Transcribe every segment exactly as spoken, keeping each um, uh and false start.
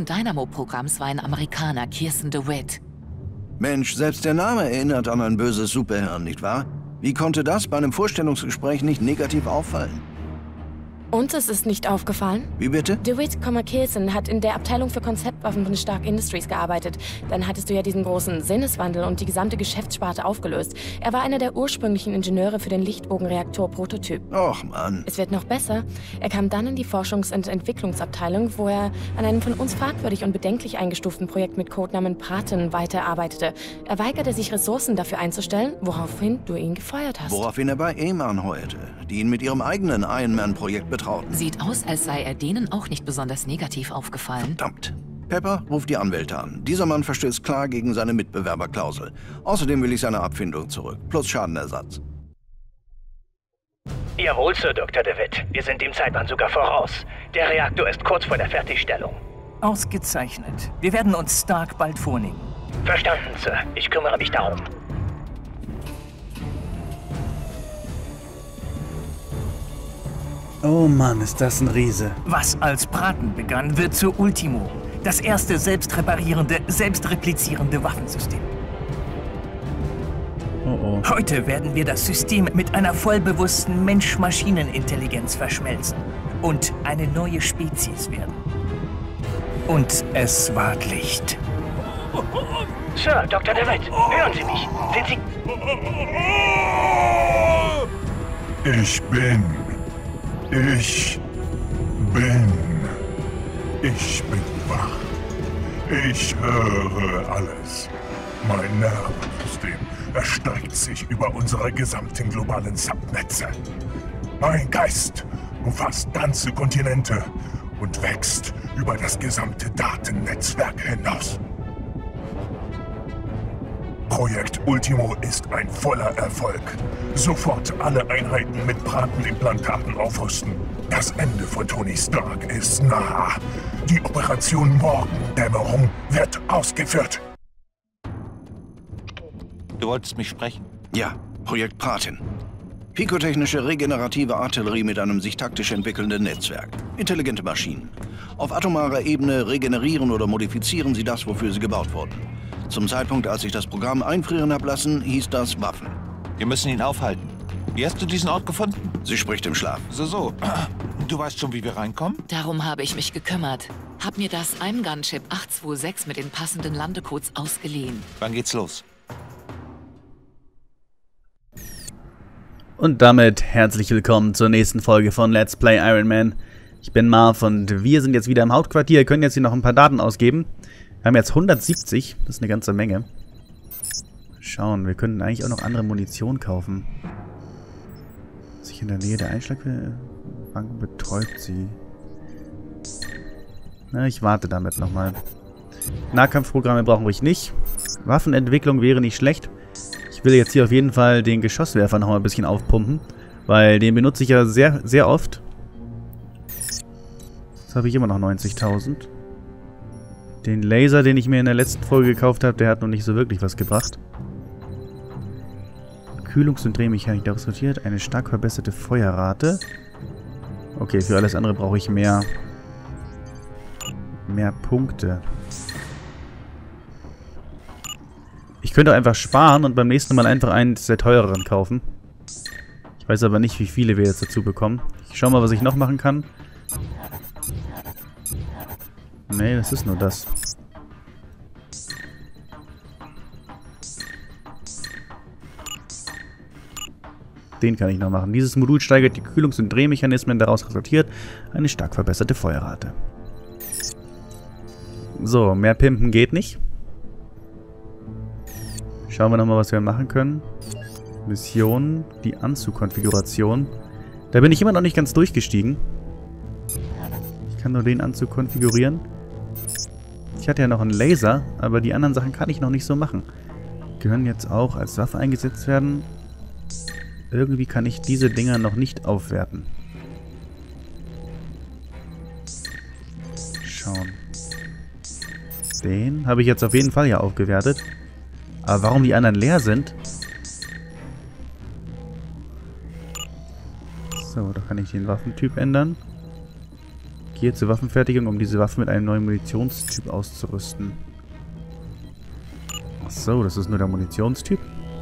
Dynamo-Programms war ein Amerikaner, Kirsten DeWitt. Mensch, selbst der Name erinnert an ein böses Superhirn, nicht wahr? Wie konnte das bei einem Vorstellungsgespräch nicht negativ auffallen? Uns ist es nicht aufgefallen? Wie bitte? DeWitt, Kirsten hat in der Abteilung für Konzeptwaffen von Stark Industries gearbeitet. Dann hattest du ja diesen großen Sinneswandel und die gesamte Geschäftssparte aufgelöst. Er war einer der ursprünglichen Ingenieure für den Lichtbogenreaktor-Prototyp. Och, Mann. Es wird noch besser. Er kam dann in die Forschungs- und Entwicklungsabteilung, wo er an einem von uns fragwürdig und bedenklich eingestuften Projekt mit Codenamen Praten weiterarbeitete. Er weigerte sich, Ressourcen dafür einzustellen, woraufhin du ihn gefeuert hast. Woraufhin er bei A M A anheuerte, die ihn mit ihrem eigenen Iron Man-Projekt betrauten. Sieht aus, als sei er denen auch nicht besonders negativ aufgefallen. Verdammt. Pepper ruft die Anwälte an. Dieser Mann verstößt klar gegen seine Mitbewerberklausel. Außerdem will ich seine Abfindung zurück, plus Schadenersatz. Jawohl, Sir Doktor DeWitt. Wir sind dem Zeitplan sogar voraus. Der Reaktor ist kurz vor der Fertigstellung. Ausgezeichnet. Wir werden uns Stark bald vornehmen. Verstanden, Sir. Ich kümmere mich darum. Oh Mann, ist das ein Riese. Was als Praten begann, wird zur Ultimo. Das erste selbstreparierende, selbstreplizierende Waffensystem. Oh oh. Heute werden wir das System mit einer vollbewussten Mensch-Maschinen-Intelligenz verschmelzen und eine neue Spezies werden. Und es ward Licht. Sir, Doktor DeWitt, hören Sie mich. Sind Sie... Ich bin... Ich bin... Ich bin wach. Ich höre alles. Mein Nervensystem erstreckt sich über unsere gesamten globalen Subnetze. Mein Geist umfasst ganze Kontinente und wächst über das gesamte Datennetzwerk hinaus. Projekt Ultimo ist ein voller Erfolg. Sofort alle Einheiten mit Pratenimplantaten aufrüsten. Das Ende von Tony Stark ist nah. Die Operation Morgendämmerung wird ausgeführt. Du wolltest mich sprechen? Ja, Projekt Praten. Pikotechnische regenerative Artillerie mit einem sich taktisch entwickelnden Netzwerk. Intelligente Maschinen. Auf atomarer Ebene regenerieren oder modifizieren sie das, wofür sie gebaut wurden. Zum Zeitpunkt, als ich das Programm einfrieren habe lassen, hieß das Waffen. Wir müssen ihn aufhalten. Wie hast du diesen Ort gefunden? Sie spricht im Schlaf. So, so. Du weißt schon, wie wir reinkommen? Darum habe ich mich gekümmert. Hab mir das Imgun-Chip acht zwei sechs mit den passenden Landecodes ausgeliehen. Wann geht's los? Und damit herzlich willkommen zur nächsten Folge von Let's Play Iron Man. Ich bin Marv und wir sind jetzt wieder im Hauptquartier. Wir können jetzt hier noch ein paar Daten ausgeben. Wir haben jetzt hundertsiebzig, das ist eine ganze Menge. Schauen, wir könnten eigentlich auch noch andere Munition kaufen. Sich in der Nähe der Einschlagbank betreut sie. Na, ich warte damit nochmal. Nahkampfprogramme brauchen wir nicht. Waffenentwicklung wäre nicht schlecht. Ich will jetzt hier auf jeden Fall den Geschosswerfer noch mal ein bisschen aufpumpen, weil den benutze ich ja sehr, sehr oft. Jetzt habe ich immer noch neunzigtausend. Den Laser, den ich mir in der letzten Folge gekauft habe, der hat noch nicht so wirklich was gebracht. Kühlungs- und Drehmechanik, daraus resultiert eine stark verbesserte Feuerrate. Okay, für alles andere brauche ich mehr, mehr Punkte. Ich könnte auch einfach sparen und beim nächsten Mal einfach einen der teureren kaufen. Ich weiß aber nicht, wie viele wir jetzt dazu bekommen. Ich schau mal, was ich noch machen kann. Nee, das ist nur das. Den kann ich noch machen. Dieses Modul steigert die Kühlungs- und Drehmechanismen, daraus resultiert eine stark verbesserte Feuerrate. So, mehr pimpen geht nicht. Schauen wir nochmal, was wir machen können. Mission, die Anzugkonfiguration. Da bin ich immer noch nicht ganz durchgestiegen. Ich kann nur den Anzug konfigurieren. Ich hatte ja noch einen Laser, aber die anderen Sachen kann ich noch nicht so machen. Gehören jetzt auch als Waffe eingesetzt werden. Irgendwie kann ich diese Dinger noch nicht aufwerten. Schauen. Den habe ich jetzt auf jeden Fall ja aufgewertet. Aber warum die anderen leer sind? So, da kann ich den Waffentyp ändern. Gehe zur Waffenfertigung, um diese Waffe mit einem neuen Munitionstyp auszurüsten. Ach so, das ist nur der Munitionstyp?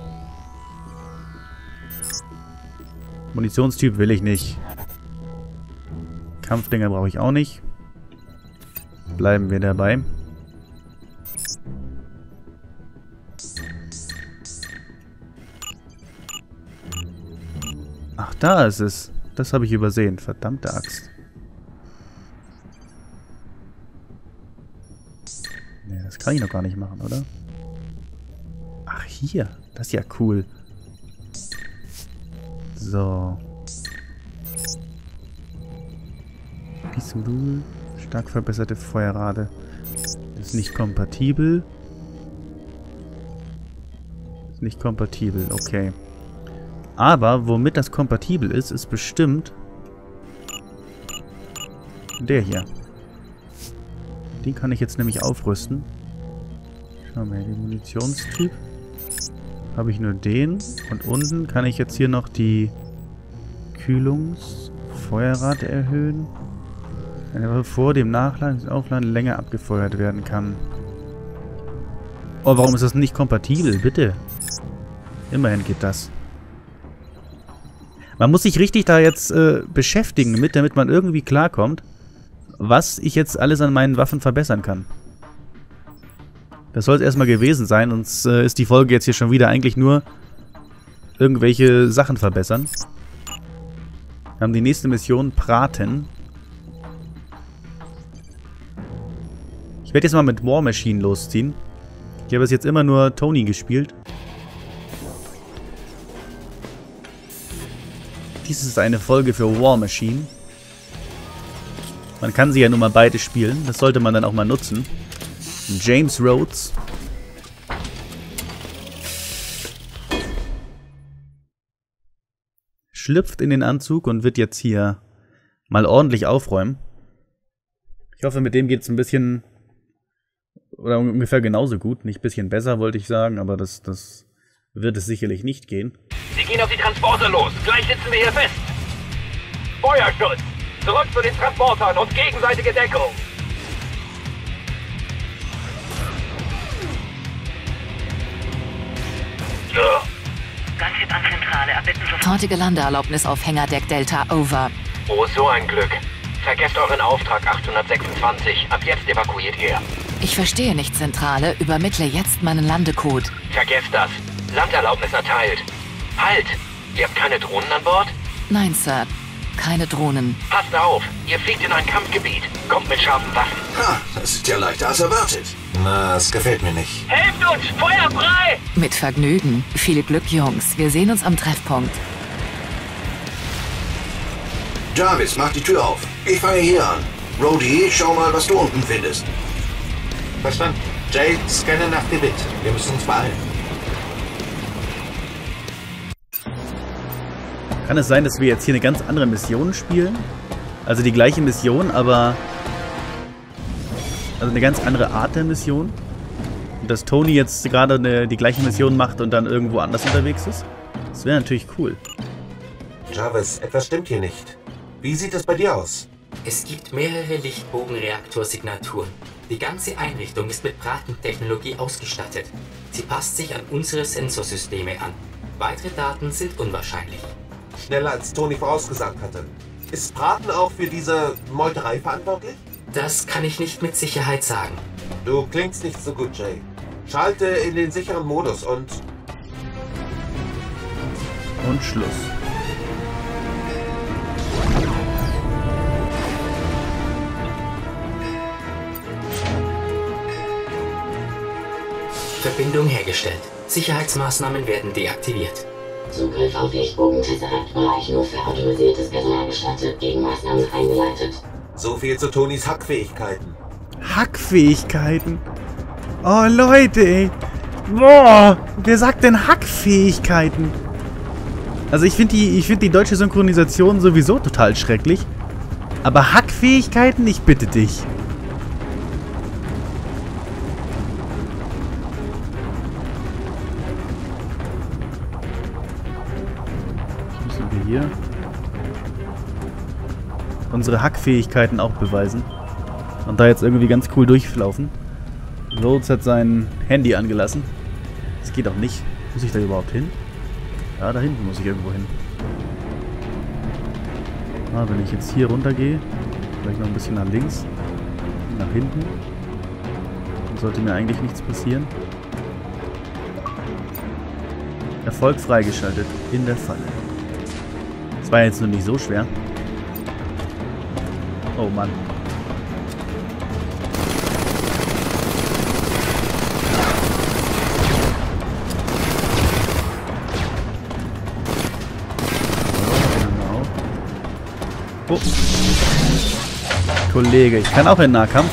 Munitionstyp will ich nicht. Kampfdinger brauche ich auch nicht. Bleiben wir dabei. Ach, da ist es. Das habe ich übersehen. Verdammte Axt. Nee, das kann ich noch gar nicht machen, oder? Ach, hier. Das ist ja cool. So. Pistol. Stark verbesserte Feuerrate. Das ist nicht kompatibel. Ist nicht kompatibel, okay. Aber womit das kompatibel ist, ist bestimmt der hier. Den kann ich jetzt nämlich aufrüsten. Schau mal, den Munitionstyp. Habe ich nur den. Und unten kann ich jetzt hier noch die Kühlungsfeuerrate erhöhen. Eine Waffe vor dem Nachladen und Aufladen länger abgefeuert werden kann. Oh, warum ist das nicht kompatibel? Bitte. Immerhin geht das. Man muss sich richtig da jetzt äh, beschäftigen mit, damit man irgendwie klarkommt, was ich jetzt alles an meinen Waffen verbessern kann. Das soll es erstmal gewesen sein, sonst äh, ist die Folge jetzt hier schon wieder eigentlich nur irgendwelche Sachen verbessern. Wir haben die nächste Mission, Praten. Ich werde jetzt mal mit War Machine losziehen. Ich habe bis jetzt immer nur Tony gespielt. Dies ist eine Folge für War Machine. Man kann sie ja nun mal beide spielen. Das sollte man dann auch mal nutzen. James Rhodes. Schlüpft in den Anzug und wird jetzt hier mal ordentlich aufräumen. Ich hoffe, mit dem geht es ein bisschen... Oder ungefähr genauso gut. Nicht ein bisschen besser, wollte ich sagen, aber das, das wird es sicherlich nicht gehen. Sie gehen auf die Transporter los. Gleich sitzen wir hier fest. Feuerschutz! Zurück zu den Transportern und gegenseitige Deckung. Gunship an Zentrale, erbitten sofort. Sofortige Landeerlaubnis auf Hängerdeck Delta, over. Oh, so ein Glück. Vergesst euren Auftrag achthundertsechsundzwanzig. Ab jetzt evakuiert ihr. Ich verstehe nicht, Zentrale. Übermittle jetzt meinen Landecode. Vergesst das. Landerlaubnis erteilt. Halt! Ihr habt keine Drohnen an Bord? Nein, Sir. Keine Drohnen. Passt auf, ihr fliegt in ein Kampfgebiet. Kommt mit scharfen Waffen. Ha, das ist ja leichter als erwartet. Na, es gefällt mir nicht. Helft uns! Feuer frei! Mit Vergnügen. Viel Glück, Jungs. Wir sehen uns am Treffpunkt. Jarvis, mach die Tür auf. Ich fange hier an. Rhodey, schau mal, was du unten findest. Verstanden. Jay, scanne nach Debit. Wir müssen uns beeilen. Kann es sein, dass wir jetzt hier eine ganz andere Mission spielen? Also die gleiche Mission, aber... Also eine ganz andere Art der Mission? Und dass Tony jetzt gerade eine, die gleiche Mission macht und dann irgendwo anders unterwegs ist? Das wäre natürlich cool. Jarvis, etwas stimmt hier nicht. Wie sieht es bei dir aus? Es gibt mehrere Lichtbogenreaktorsignaturen. Die ganze Einrichtung ist mit Praten-Technologie ausgestattet. Sie passt sich an unsere Sensorsysteme an. Weitere Daten sind unwahrscheinlich. Schneller als Tony vorausgesagt hatte. Ist Praten auch für diese Meuterei verantwortlich? Das kann ich nicht mit Sicherheit sagen. Du klingst nicht so gut, Jay. Schalte in den sicheren Modus und... Und Schluss. Verbindung hergestellt. Sicherheitsmaßnahmen werden deaktiviert. Zugriff auf Lichtbogen-Tesseract-Bereich nur für autorisiertes Personal gestattet. Gegenmaßnahmen eingeleitet. So viel zu Tonys Hackfähigkeiten. Hackfähigkeiten? Oh, Leute, ey. Boah, wer sagt denn Hackfähigkeiten? Also ich finde die, ich find die deutsche Synchronisation sowieso total schrecklich. Aber Hackfähigkeiten? Ich bitte dich. Hier. unsere Hackfähigkeiten auch beweisen. Und da jetzt irgendwie ganz cool durchlaufen. Rhodes hat sein Handy angelassen. Das geht auch nicht. Muss ich da überhaupt hin? Ja, da hinten muss ich irgendwo hin. Ah, wenn ich jetzt hier runter gehe, vielleicht noch ein bisschen nach links, nach hinten, dann sollte mir eigentlich nichts passieren. Erfolg freigeschaltet in der Falle. Das war jetzt nur nicht so schwer. Oh Mann. Oh. Kollege, ich kann auch in Nahkampf.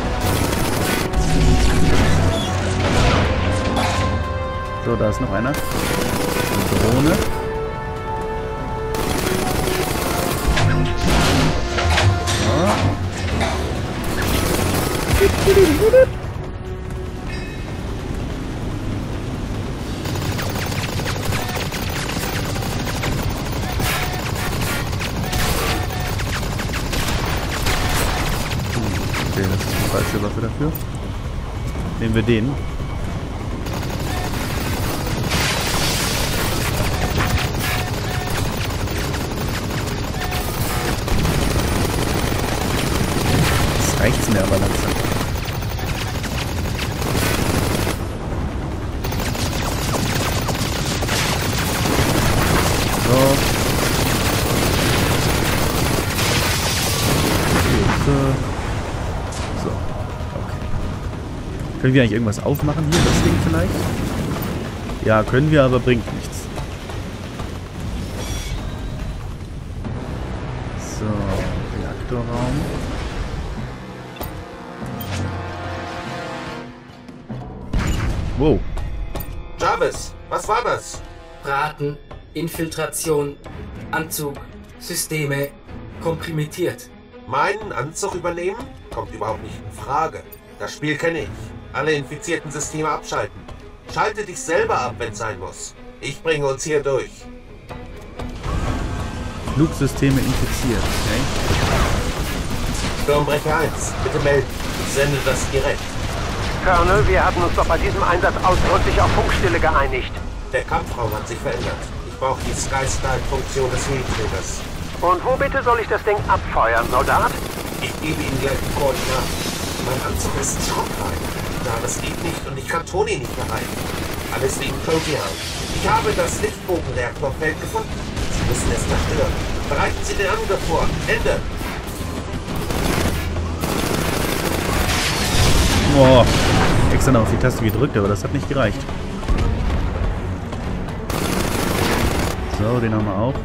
So, da ist noch einer. Eine Drohne. Okay, das ist die falsche Waffe dafür. Nehmen wir den. Jetzt reicht's mir aber langsam. So. So. Okay. Können wir eigentlich irgendwas aufmachen hier, das Ding vielleicht? Ja, können wir, aber bringt nichts. So, Reaktorraum. Wow. Jarvis, was war das? Braten, Infiltration, Anzug, Systeme, komprimiert. Meinen Anzug übernehmen? Kommt überhaupt nicht in Frage. Das Spiel kenne ich. Alle infizierten Systeme abschalten. Schalte dich selber ab, wenn es sein muss. Ich bringe uns hier durch. Flugsysteme infiziert, okay. Sturmbrecher eins, bitte melden. Ich sende das direkt. Colonel, wir hatten uns doch bei diesem Einsatz ausdrücklich auf Funkstille geeinigt. Der Kampfraum hat sich verändert. Ich brauche die Sky-Style-Funktion des Heli-Trägers. Und wo bitte soll ich das Ding abfeuern, Soldat? Ich gebe Ihnen gleich die Koordinaten. Mein Anzug ist schrottrein. Na, das geht nicht und ich kann Toni nicht erreichen. Alles wegen Protean. Ich habe das Lichtbogenreaktorfeld gefunden. Sie müssen es zerstören. Bereiten Sie den Angriff vor. Ende. Boah. Extra noch auf die Taste gedrückt, aber das hat nicht gereicht. So, den haben wir auch.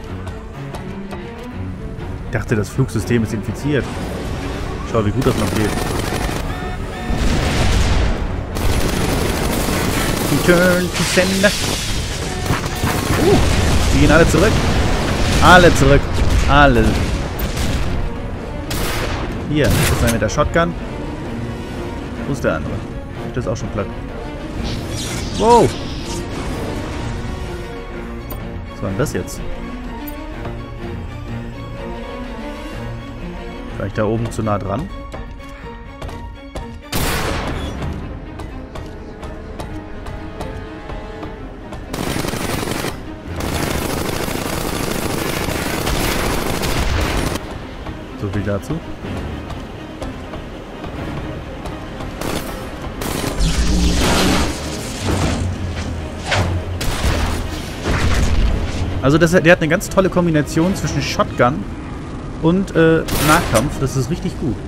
Ich dachte, das Flugsystem ist infiziert. Schau, wie gut das noch geht. Return to sender. Uh, die gehen alle zurück. Alle zurück. Alle. Hier, das ist einer mit der Shotgun. Wo ist der andere? Das ist auch schon platt. Wow. Was war denn das jetzt? War ich da oben zu nah dran? So viel dazu. Also das, der hat eine ganz tolle Kombination zwischen Shotgun und äh, Nahkampf. Das ist richtig gut.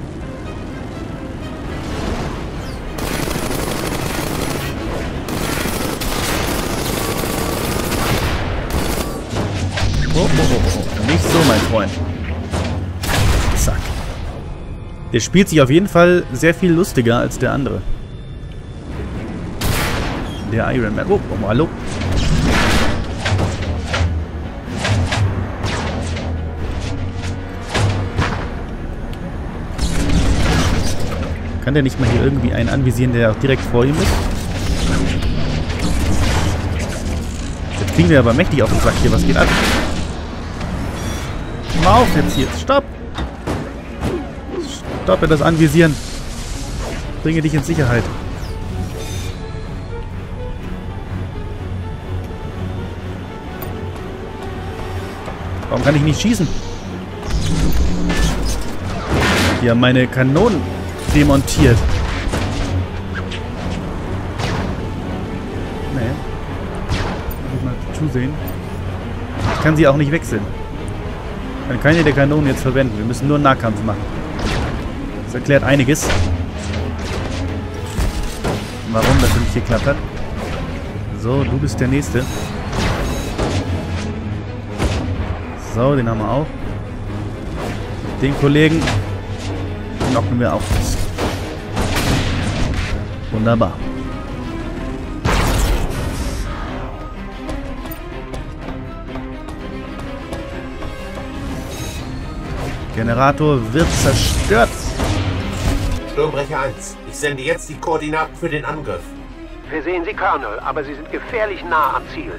Oh, oh, oh, oh. Nicht so, mein Freund. Zack. Der spielt sich auf jeden Fall sehr viel lustiger als der andere. Der Iron Man. Oh, oh hallo. Kann der nicht mal hier irgendwie einen anvisieren, der auch direkt vor ihm ist? Jetzt kriegen wir aber mächtig auf den Sack hier. Was geht ab? Mal auf jetzt hier. Stopp! Stoppe das Anvisieren. Bringe dich in Sicherheit. Warum kann ich nicht schießen? Die haben meine Kanonen demontiert. Nee. Muss ich mal zusehen. Ich kann sie auch nicht wechseln. Ich kann keine der Kanonen jetzt verwenden. Wir müssen nur Nahkampf machen. Das erklärt einiges. Warum das nicht geklappt hat. So, du bist der Nächste. So, den haben wir auch. Den Kollegen knocken wir auch fest. Wunderbar. Generator wird zerstört. Sturmbrecher eins, ich sende jetzt die Koordinaten für den Angriff. Wir sehen Sie, Colonel, aber Sie sind gefährlich nah am Ziel.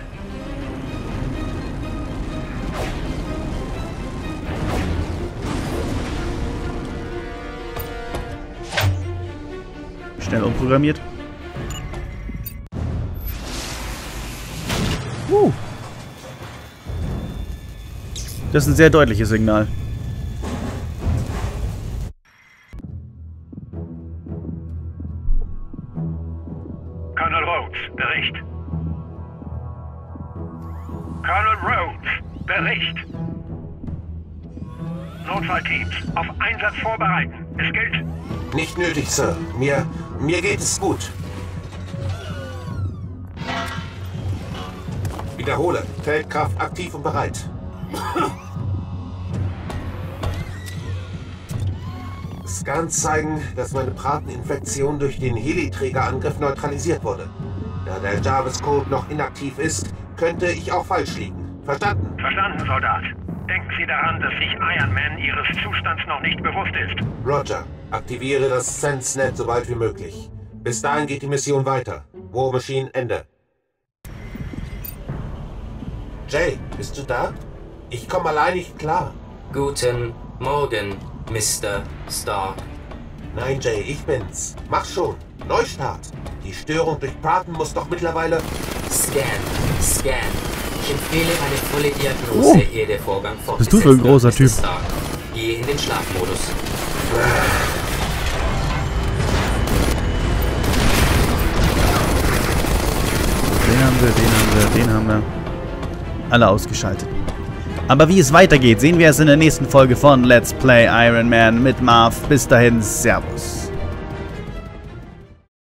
Schnell umprogrammiert. Uh. Das ist ein sehr deutliches Signal. Colonel Rhodes, Bericht. Colonel Rhodes, Bericht. Notfallteams, auf Einsatz vorbereiten. Es gilt... Nicht nötig, Sir. Mir, mir geht es gut. Wiederhole. Feldkraft aktiv und bereit. Scans zeigen, dass meine Brateninfektion durch den Heliträgerangriff neutralisiert wurde. Da der Jarvis-Code noch inaktiv ist, könnte ich auch falsch liegen. Verstanden? Verstanden, Soldat. Denken Sie daran, dass sich Iron Man Ihres Zustands noch nicht bewusst ist. Roger. Aktiviere das SenseNet so bald wie möglich. Bis dahin geht die Mission weiter. War Machine Ende. Jay, bist du da? Ich komme allein nicht klar. Guten Morgen, Mister Stark. Nein, Jay, ich bin's. Mach schon. Neustart. Die Störung durch Praten muss doch mittlerweile... Scan. Scan. Ich empfehle eine volle Diagnose, oh. ehe der Vorgang fortgesetzt wird. Bist du für ein großer Typ? Stark. Gehe in den Schlafmodus. Den haben wir, den haben wir, den haben wir. Alle ausgeschaltet. Aber wie es weitergeht, sehen wir es in der nächsten Folge von Let's Play Iron Man mit Marv. Bis dahin, Servus.